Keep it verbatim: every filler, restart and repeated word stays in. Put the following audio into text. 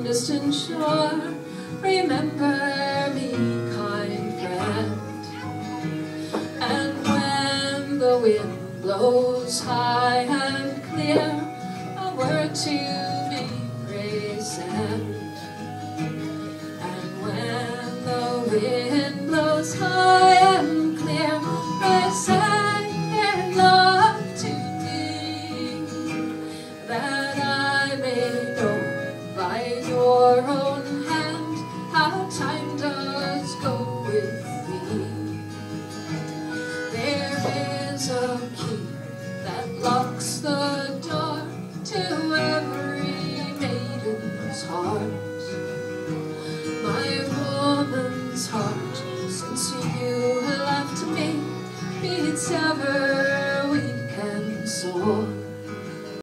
distant shore, remember me, kind friend. And when the wind blows high and clear, a word to me pray send. And when the wind blows high and clear, pray send their love to me, that I may know by your own hand how time does go with me. There is a key that locks the door to every maiden's heart, my woman's heart, since you left me, beats ever weak and sore.